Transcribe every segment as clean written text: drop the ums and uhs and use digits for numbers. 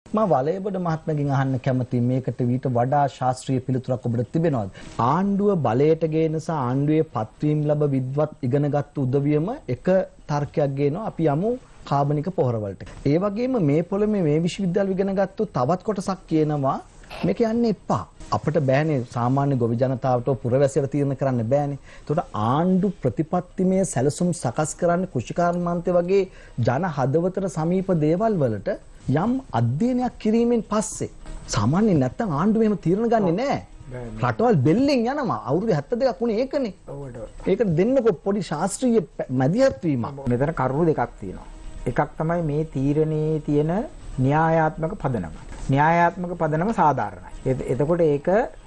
මම වලේබඩ මහත්මයාගෙන් අහන්න කැමතියි මේකට ඊට වඩා ශාස්ත්‍රීය පිළිතුරක් ඔබට තිබෙනවද? ආණ්ඩුව බලයට ගේන නිසා ආණ්ඩුවේ පත්වීම් ලැබ විද්වත් ඉගෙනගත් උදවියම එක තර්කයක් ගේනවා අපි යමු කාබනික පොහොර වලට. ඒ වගේම මේ පොළොමේ මේ විශ්වවිද්‍යාල ඉගෙනගත්තු තවත් කොටසක් කියනවා මේක යන්න එපා. අපිට බෑනේ සාමාන්‍ය ගොවි ජනතාවට පුරවැසියට තීරණය කරන්න බෑනේ. ඒකට ආණ්ඩු ප්‍රතිපත්තිමය සැලසුම් සකස් කරන්න කෘෂිකාර්මාන්තය වගේ ජන හදවතට සමීප දේවල් වලට යම් අධ්‍යයනයක් කිරීමෙන් පස්සේ සාමාන්‍යයෙන් නැත්තම් ආණ්ඩුව එහෙම තීරණ ගන්නෙ නෑ. රටවල් බෙල්ලෙන් යනවා. අවුරුදු 72ක් වුණේ ඒකනේ. ඒක දෙන්නකො පොඩි ශාස්ත්‍රීය මැදිහත් වීමක්. මෙතන කරුණු දෙකක් තියෙනවා. එකක් තමයි මේ තීරණයේ තියෙන න්‍යායාත්මක පදනම. න්‍යායාත්මක පදනම සාධාරණයි. එතකොට ඒක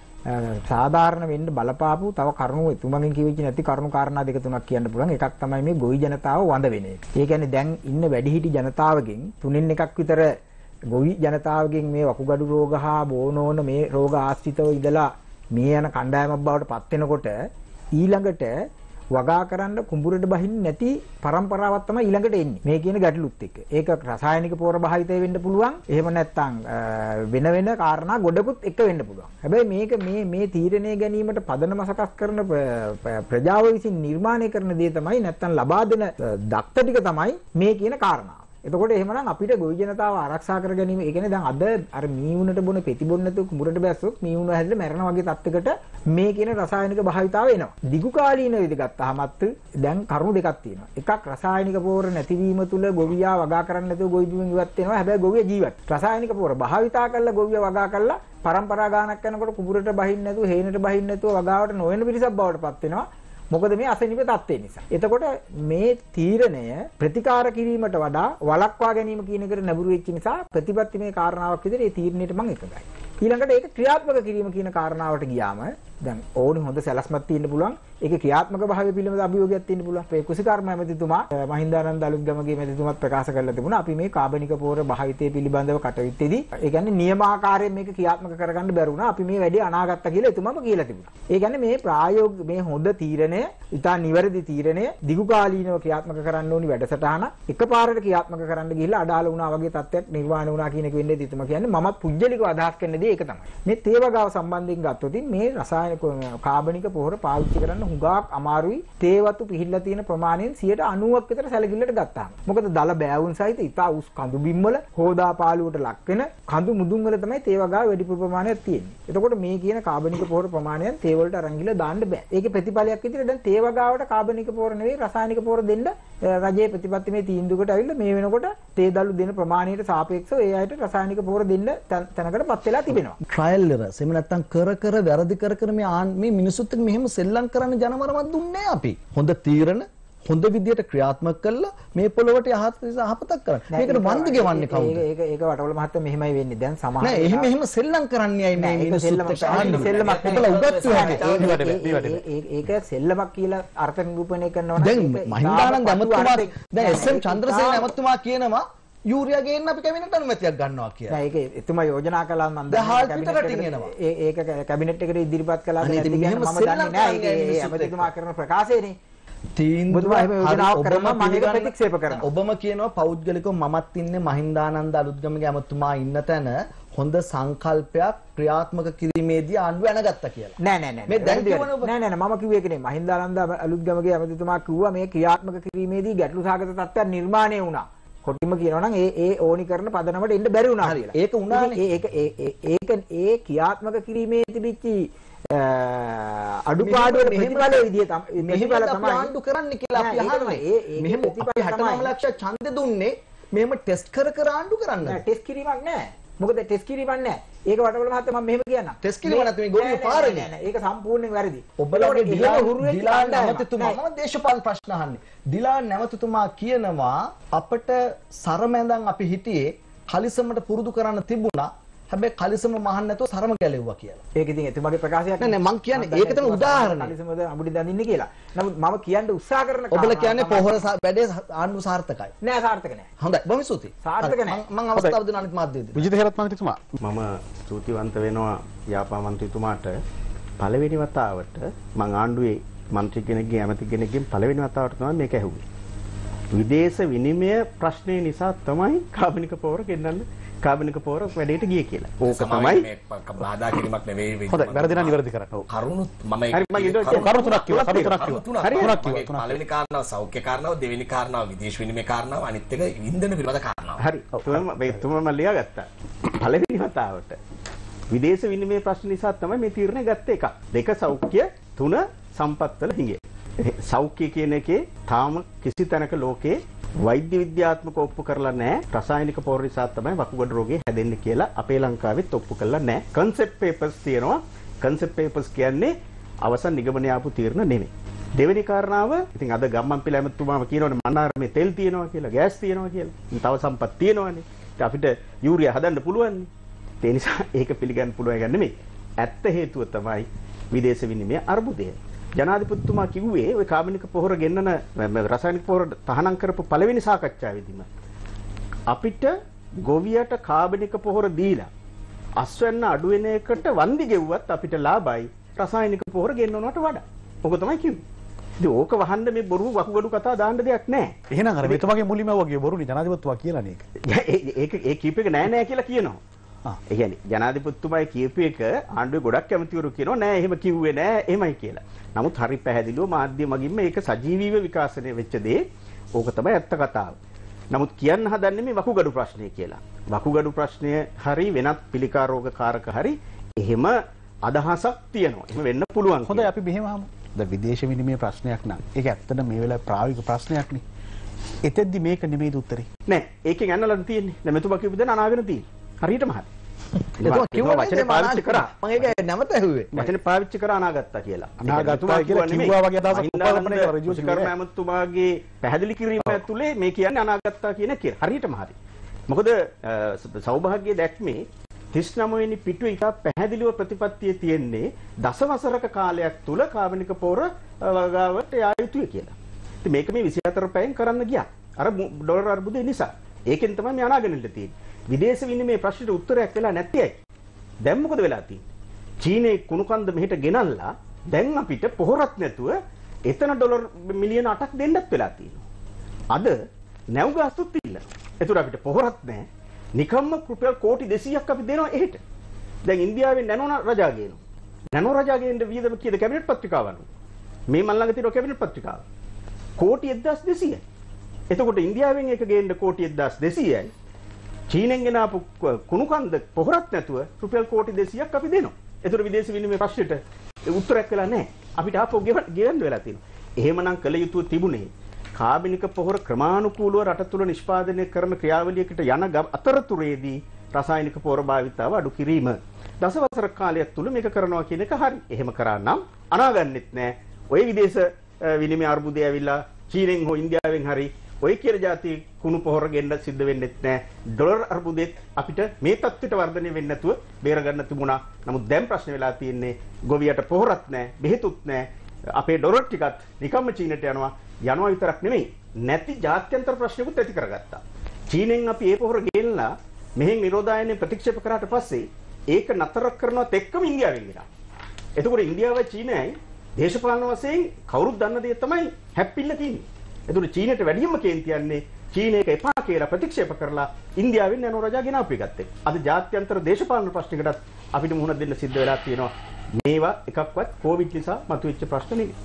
සාධාරණ වෙන්න බලපාපු තව කරුණු එතුමගෙන් කිව්වෙච්ච නැති කරුණු කාරණා දෙක තුනක් කියන්න පුළුවන්. එකක් තමයි මේ ගොවි ජනතාව වඳ වෙන එක. ඒ කියන්නේ දැන් ඉන්න වැඩිහිටි ජනතාවගෙන් තුනෙන් එකක් විතර ගොවි ජනතාවගෙන් මේ වකුගඩු රෝග හා බෝනෝන මේ රෝග ආශ්‍රිතව ඉඳලා මේ යන කණ්ඩායමක් බවට පත් වෙනකොට ඊළඟට වගා කරන්න කුඹුරට බහින්න නැති પરම්පරාවක් තමයි ඊළඟට එන්නේ. මේ කියන ගැටලුත් එක්ක. ඒක රසායනික පොර භාවිතය වෙන්න පුළුවන්. එහෙම නැත්නම් වෙන කාරණා ගොඩකුත් එක වෙන්න පුළුවන්. හැබැයි මේක මේ තීරණය ගැනීමට පදනම සකස් කරන ප්‍රජාව විසින් නිර්මාණය කරන දේ තමයි නැත්නම් ලබා දෙන දක්ෂ ටික තමයි මේ කියන කාරණා. එතකොට එහෙමනම් අපිට ගොවි ජනතාව ආරක්ෂා කර ගැනීම ඒ කියන්නේ දැන් අද අර මීවුනට බොන පෙති බොන්න නැතුව කුඹුරට බැස්සොත් මීවුන හැදලා මැරෙන වගේ තත්යකට මේ කියන රසායනික භාවිතාව එනවා. දිගු කාලීන විදිහට ගත්තාමත් දැන් කරුණු දෙකක් තියෙනවා. එකක් රසායනික පොහොර නැතිවීම තුල ගොවියා වගා කරන්න නැතුව ගොවි බිමෙන් ඉවත් වෙනවා. හැබැයි ගොවියා ජීවත්. රසායනික පොහොර භාවිතා කරලා ගොවියා වගා කරලා પરම්පරා ගානක් යනකොට කුඹුරට බහින්න නැතුව හේනට බහින්න නැතුව වගාවට නොවන පිරිසක් බවට පත් වෙනවා. මොකද මේ අසනීප තත්ත්වය නිසා. එතකොට මේ තීරණය ප්‍රතිකාර කිරීමට වඩා වළක්වා ගැනීම කියන එකට නැඹුරු වෙච්ච නිසා ප්‍රතිපත්තිමය කාරණාවක් විදිහට මේ තීරණයට මම එකගයි. ඊළඟට ඒක ක්‍රියාත්මක කිරීම කියන කාරණාවට ගියාම දැන් ඕනි හොඳ සැලැස්මක් තියෙන්න පුළුවන්. ඒකේ ක්‍රියාත්මක භාවය පිළිබඳ අභියෝගයක් තියෙන්න පුළුවන්. ඒ කුසිකාර්ම ඇමතිතුමා මහින්දානන්ද අලුත්ගමගේ ඇමතිතුමාත් ප්‍රකාශ කරලා තිබුණා. අපි මේ කාබනික පොහොර භාවිතය පිළිබඳව කටයුත්තේදී ඒ කියන්නේ නියමාකාරයෙන් මේක ක්‍රියාත්මක කරගන්න බැරි වුණා. අපි මේ වැඩේ අනාගත්තා කියලා එතුමාම කියලා තිබුණා. ඒ කියන්නේ මේ ප්‍රායෝගික මේ හොඳ තීරණය, ඉතා නිවැරදි තීරණය, දිගුකාලීනව ක්‍රියාත්මක කරන්න ඕනි වැඩසටහන එකපාරට ක්‍රියාත්මක කරන්න ගිහිල්ලා අඩාල වුණා වගේ තත්ත්වයක් නිර්මාණය වුණා කියන එක වෙන්නේ එතුමා කියන්නේ මමත් පුජ්‍යලිකව අදහස් කරන දේ ඒක තමයි. මේ තේවගාව සම්බන්ධයෙන් ගත්තොත් මේ රසායනික කාබනික පොහොර පාවිච්චි කරන්න හුඟක් අමාරුයි. තේවතු පිහිල්ලා තියෙන ප්‍රමාණයෙන් 90ක් විතර සැලකිල්ලට ගත්තාම. මොකද දල බෑවුන් සහිත ඉතා උස් කඳු බිම්වල හෝදා පාළුවට ලක් වෙන කඳු මුදුන් වල තමයි තේවගාව වැඩි ප්‍රමාණයක් තියෙන්නේ. එතකොට මේ කියන කාබනික පොහොර ප්‍රමාණයෙන් තේ වලට අරන් ගිහලා දාන්න බෑ. ඒකේ ප්‍රතිඵලයක් විදිහට දැන් තේවගාවට කාබනික පොහොර නෙවෙයි රසායනික පොහොර දෙන්න රජයේ ප්‍රතිපත්තිමේ තීන්දුවකට ඇවිල්ලා මේ වෙනකොට තේ දළු දෙන ප්‍රමාණයට සාපේක්ෂව ඒ අයට රසායනික පොහොර දෙන්න තැනකටපත් වෙලා තිබෙනවා. ට්‍රයල් එරර්ස් එහෙම නැත්නම් කර වැරදි කර මේ මිනිසුත් එක්ක මෙහෙම සෙල්ලම් කරන්න ජනමරමක් දුන්නේ අපි. හොඳ තීරණ හොඳ විදියට ක්‍රියාත්මක කළා මේ පොළොවට යහපතක් කරන්න. මේකට වන්දි ගෙවන්නේ කවුද? ඒක වටවල මහත්තයා මෙහෙමයි වෙන්නේ. දැන් සමහර නෑ එහෙම සෙල්ලම් කරන්නේයි මේ මිනිස්සුත් එක්ක සෙල්ලමක් ඒක සෙල්ලමක් කියලා අර්ථ නිරූපණය කරනවා නම් දැන් මහින්දානන්ද ඇමතුමා දැන් එස්.එම්. චන්ද්‍රසේන ඇමතුමා කියනවා යූරියා ගේන්න අපි කැබිනට් අනුමැතියක් ගන්නවා කියලා. නෑ ඒක එතුමා යෝජනා කළා මම ඒක කැබිනට් එකට ඉදිරිපත් කළා නැති කියන්නේ මම දන්නේ නෑ. ඒක ඇමතිතුමා කරන ප්‍රකාශයනේ. ඔබම කියනවා පෞද්ගලිකව මමත් ඉන්නේ මහින්දානන්ද අලුත්ගමගේ ඇමතුමා ඉන්න තැන හොඳ සංකල්පයක් ක්‍රියාත්මක කිරීමේදී ආණ්ඩුව ඇනගත්තා කියලා. නෑ මම කිව්වේ ඒක නෙමෙයි. මහින්දානන්ද අලුත්ගමගේ ඇමතිතුමා කිව්වා මේ ක්‍රියාත්මක කිරීමේදී ගැටලු සහගත තත්ත්වයක් නිර්මාණය වුණා. කොටිම කියනවා නම් ඒ ඕනි කරන පදනමට එන්න බැරි වුණා කියලා. ඒක උනානේ. ඒ ක්‍රියාත්මක කිරීමේ තිබිච්ච අඩුපාඩු ප්‍රතිඵල විදිය තමයි ප්‍රතිඵල තමයි ආණ්ඩු කරන්න කියලා අපි අහන්නේ. මෙහෙම අපි 69 ලක්ෂ ඡන්දෙ දුන්නේ මෙහෙම ටෙස්ට් කර ආණ්ඩු කරන්න. නෑ ටෙස්ට් කිරීමක් නෑ. මොකද ටෙස්ට් කිරීමක් නෑ. ඒක වටවල මහත්තයා මම මෙහෙම කියන්නම්. ටෙස්ට් කිරීම නැත්නම් මේ ගොවිය පාරනේ. නෑ ඒක සම්පූර්ණයෙන් වැරදි. ඔබලගේ දිලාන් නැවතුතුමා මම දේශපාලන ප්‍රශ්න අහන්නේ. දිලාන් නැවතුතුමා කියනවා අපිට සරමැඳන් අපි හිටියේ කලිසමට පුරුදු කරන්න තිබුණා. හැබැයි කලිසම මහන්න නැතුව සරම ගැලෙව්වා කියලා. ඒක ඉතින් එතුමාගේ ප්‍රකාශයක් නෑ මං කියන්නේ ඒක තමයි උදාහරණය. කලිසමද අඹුඩි දඳින්නේ කියලා. නමුත් මම කියන්න උත්සාහ කරන ඔබලා කියන්නේ පොහොර වැඩේ ආණ්ඩු සාර්ථකයි. නෑ සාර්ථක නෑ. හොඳයි බොහොම ස්තුතියි. සාර්ථක නෑ. මං අවස්ථාව දෙන අනිත් මාධ්‍යයේදී. විජිත හේරත් මන්ත්‍රීතුමා මම ස්තුතිවන්ත වෙනවා යාපා මන්ත්‍රීතුමාට පළවෙනි වතාවට මං ආණ්ඩුවේ මන්ත්‍රී කෙනෙක්ගෙන් ඇමති කෙනෙක්ගෙන් පළවෙනි වතාවට තමයි මේක ඇහුවේ. විදේශ විනිමය ප්‍රශ්නේ නිසා තමයි කාබනික පොහොර ගෙන්නන්න කාබනික පොහොර වැඩේට ගියේ කියලා. ඕක තමයි මේ බාධා කිරීමක් නෙවෙයි. හොඳයි වැරදි නම් නිවැරදි කරන්න. ඔව්. කරුණු මම හරි මම ඊට කරුණු තුනක් කිව්වා. හරි පළවෙනි කාරණාව සෞඛ්‍ය කාරණාව, දෙවෙනි කාරණාව විදේශ විනිමය කාරණාව, අනිත් එක ඉන්ධන පිළිබඳ කාරණාව. හරි. තුමම ලියාගත්තා. පළවෙනි වතාවට විදේශ විනිමය ප්‍රශ්න නිසා තමයි මේ තීරණය ගත්තේ. එකක්. දෙක සෞඛ්‍ය, තුන සම්පත්වල හිඟේ. සෞඛ්‍ය කියන එකේ තාම කිසි තැනක ලෝකේ වෛද්‍ය විද්‍යාත්මක ඔප්පු කරලා නැහැ. රසායනික පොහොර නිසා තමයි වකුගඩු රෝගේ හැදෙන්නේ කියලා අපේ ලංකාවෙත් ඔප්පු කරලා නැහැ. කන්සෙප්ට් පේපර්ස් තියෙනවා. කන්සෙප්ට් පේපර්ස් කියන්නේ අවසන් නිගමනය ආපු තීරණ නෙමෙයි. දෙවෙනි කාරණාව ඉතින් අද ගම්මන්පිල ඇමතුමාම කියනවනේ මන්නාරමේ තෙල් තියෙනවා කියලා, ගෑස් තියෙනවා කියලා. තව සම්පත් තියෙනවනේ. ඉතින් අපිට යූරියා හදන්න පුළුවන්. ඒ නිසා ඒක පිළිගන්න පුළුවන් එක නෙමෙයි. ඇත්ත හේතුව තමයි විදේශ විනිමය අර්බුදය. ජනාධිපතිතුමා කිව්වේ ওই කාබනික පොහොර ගෙන්නන රසායනික පොහොර තහනම් කරපු පළවෙනි සාකච්ඡාවේදීම අපිට ගොවියට කාබනික පොහොර දීලා අස්වැන්න අඩු වෙන එකට වන්දි ගෙව්වත් අපිට ලාභයි රසායනික පොහොර ගෙන්නනවට වඩා. ඔක තමයි කිව්වේ. ඉතින් ඕක වහන්න මේ බොරු වකුගඩු කතා දාන්න දෙයක් නැහැ. එහෙනම් අර මෙතුමාගේ මුලින්ම වගේ බොරුනේ ජනාධිපතිතුමා කියලානේ ඒක. ඒ කීප එක නෑ කියලා කියනවා. ඒ කියන්නේ ජනාධිපතිතුමායි කියපු එක ආණ්ඩුවේ ගොඩක් කැමතිවරු කියනවා නෑ එහෙම කිව්වේ නෑ එහෙමයි කියලා. නමුත් හරි පැහැදිලිව මාධ්‍ය මගින්ම ඒක සජීවීව විකාශනය වෙච්ච දේ. ඕක තමයි ඇත්ත කතාව. නමුත් කියන්න හදන්නේ මේ වකුගඩු ප්‍රශ්නය කියලා. වකුගඩු ප්‍රශ්නය හරි වෙනත් පිළිකා රෝග කාරක හරි එහෙම අදහසක් තියෙනවා. එහෙම වෙන්න පුළුවන්. හොඳයි අපි මෙහෙම අහමු. දැන් විදේශ විනිමය ප්‍රශ්නයක් නම් ඒක ඇත්තටම මේ වෙලාවේ ප්‍රායෝගික ප්‍රශ්නයක් නේ. එතෙද්දි මේක නෙමෙයිද උත්තරේ? නෑ ඒකෙන් අන්නලන් තියෙන්නේ. දැන් මෙතුමා කියපු දේ අනාගෙන තියෙන්නේ. හරියටම හරි. එතකොට කිව්වා වචනේ පාවිච්චි කරා. මම ඒක නැවත ඇහුවේ. වචනේ පාවිච්චි කරා අනාගත්තා කියලා. අනාගත්තා කියලා කිව්වා වගේ අදහසක් උපකල්පනය කරලා ඍජුව කර්ම ඇමතුමාගේ පැහැදිලි කිරීම ඇතුලේ මේ කියන්නේ අනාගත්තා කියන එක. හරියටම හරි. මොකද සෞභාග්‍ය දැක්මේ 39 වෙනි පිටුවේ එක පැහැදිලිව ප්‍රතිපත්තියේ තියෙන්නේ දසවසරක කාලයක් තුල කාබනික පොහොර වගාවට යා යුතුය කියලා. ඉතින් මේක මේ 24 පැයෙන් කරන්න ගියා. අර ඩොලර් අර්බුදය නිසා. ඒකෙන් තමයි මේ අනාගෙන ඉන්න තියෙන්නේ. විදේශ විනිමය ප්‍රශ්නෙට උත්තරයක් වෙලා නැති ඇයි? දැන් මොකද වෙලා තියෙන්නේ? චීනේ කුණුකන්ද මෙහෙට ගෙනල්ලා දැන් අපිට පොහොරක් නැතුව එතන ඩොලර් මිලියන 8ක් දෙන්නත් වෙලා තියෙනවා. අද නැව් ගාස්තුත් ඉල්ලනවා. ඒතර අපිට පොහොරක් නැහැ. නිකම්ම රුපියල් කෝටි 200ක් අපි දෙනවා එහෙට. දැන් ඉන්දියාවෙන් නැනෝ රජා ගේනවා. නැනෝ රජා ගේන්න වියදම කීයද කැබිනට් පත්‍රිකාව අනුව? මේ මල් ළඟ තියෙන කැබිනට් පත්‍රිකාව. කෝටි 1200යි. එතකොට ඉන්දියාවෙන් එක ගේන්න කෝටි 1200යි. චීනෙන් ගෙන ආපු කුණුකන්ද පොහොරක් නැතුව රුපියල් කෝටි 200ක් අපි දෙනවා. ඒතර විදේශ විනිමය ප්‍රශ්නෙට උත්තරයක් වෙලා නැහැ. අපිට ආපහු ගෙවන්න වෙලා තියෙනවා. එහෙමනම් කළ යුතු තිබුණේ කාබනික පොහොර ක්‍රමානුකූලව රට තුළ නිෂ්පාදනය කරන ක්‍රියාවලියකට යන අතරතුරේදී රසායනික පොහොර භාවිතාව අඩු කිරීම. දසවසර කාලයක් තුල මේක කරනවා කියන එක හරි. එහෙම කරා නම් අනාගන්නෙත් නැහැ. ওই විදේශ විනිමය අර්බුදය ඇවිල්ලා චීනෙන් හෝ ඉන්දියාවෙන් හරි ඔය කියන જાති කුණු පොහොර ගෙන්න සිද්ධ වෙන්නෙත් නැහැ. ඩොලර් අර්බුදෙත් අපිට මේ තත්ත්වයට වර්ධනය වෙන්නේ නැතුව බේර ගන්න තිබුණා. නමුත් දැන් ප්‍රශ්න වෙලා තියෙන්නේ ගොවියට පොහොරත් නැහැ, බෙහෙතුත් නැහැ. අපේ ඩොලර් ටිකත් නිකම්ම චීනට යනවා විතරක් නෙමෙයි. නැති ජාත්‍යන්තර ප්‍රශ්නකුත් ඇති කරගත්තා. චීනෙන් අපි ඒ පොහොර ගෙන්නලා මෙහෙන් නිරෝධායනය ප්‍රතික්ෂේප කරාට පස්සේ ඒක නතර කරනවත් එක්කම ඉන්දියාවෙන් ගෙනා. එතකොට ඉන්දියාවයි චීනයයි දේශපාලන වශයෙන් කවුරුත් දන්න දේ තමයි හැප්පිල්ල තියෙන්නේ. එතකොට චීනට වැඩියෙන්ම කේන්තියන්නේ චීන එක එපා කියලා ප්‍රතික්ෂේප කරලා ඉන්දියාවෙන් නැනෝ රජා ගෙනාපු එකත් එක්ක. අද ජාත්‍යන්තර දේශපාලන ප්‍රශ්නයකටත් අපිට මුහුණ දෙන්න සිද්ධ වෙලා තියෙනවා. මේවා එකක්වත් කොවිඩ් නිසා මතුවෙච්ච ප්‍රශ්න නෙවෙයි.